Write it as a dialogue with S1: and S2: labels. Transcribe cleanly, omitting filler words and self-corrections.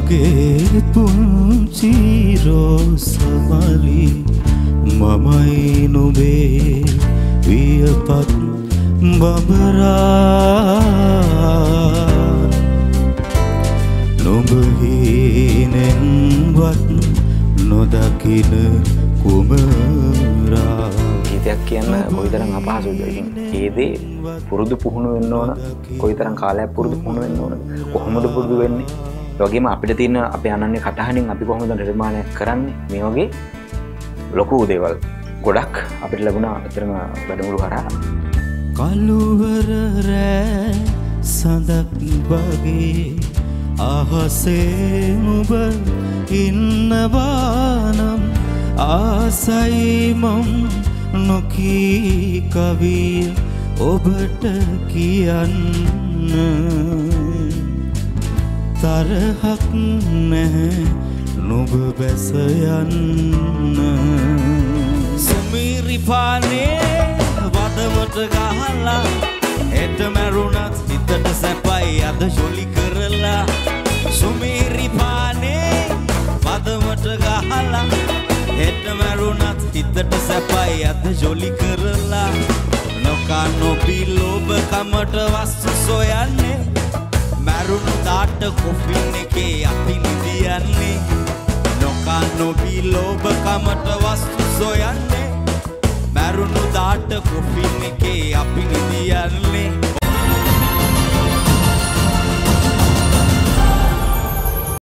S1: මගේ පුංචි රෝසමලි මමයි නුඹේ වියපත් බඹරා නුඹ හීනෙන්වත් නොදකින කුමරා.
S2: ගීතයක් කියන්න කොයිතරම් අපහසුද. ඒ දේ පුරුදු පුහුණු වෙන්න ඕන. කොයිතරම් කාලයක් පුරුදු පුහුණු වෙන්න ඕන. කොහොමද පුරුදු වෙන්නේ? ඒ වගේම අපිට තියෙන අපේ අනන්‍ය කටහඬින් අපි කොහොමද නිර්මාණය කරන්නේ? මේ වගේ ලොකු දේවල් ගොඩක් අපිට ලැබුණා අතරම වැඩමුළු හරහා.
S1: කළුවර රෑ සඳක් වගේ අහසේ නුඹ ඉන්නවානම් ආසයි මම් නොකී කවිය ඔබට කියන්න. තරහක් නැහැ නුඹ බැස යන්න. සුමිරිපානේ වදමට ගහලා හෙට මැරුණත් හිතට සැපයි අද ජොලි කරලා. සුමිරිපානේ වදමට ගහලා හෙට මැරුණත් හිතට සැපයි අද ජොලි කරලා. නොකා නොබී ලෝභකමට වස්තු සොයන්නේ මැරුණු දාට කොෆින් එකේ අපි නිදියන්නේ. නොකා නොබී ලෝභකමට වස්තු සොයන්නේ මැරුණු දාට කොෆින් එකේ අපි නිදියන්නේ.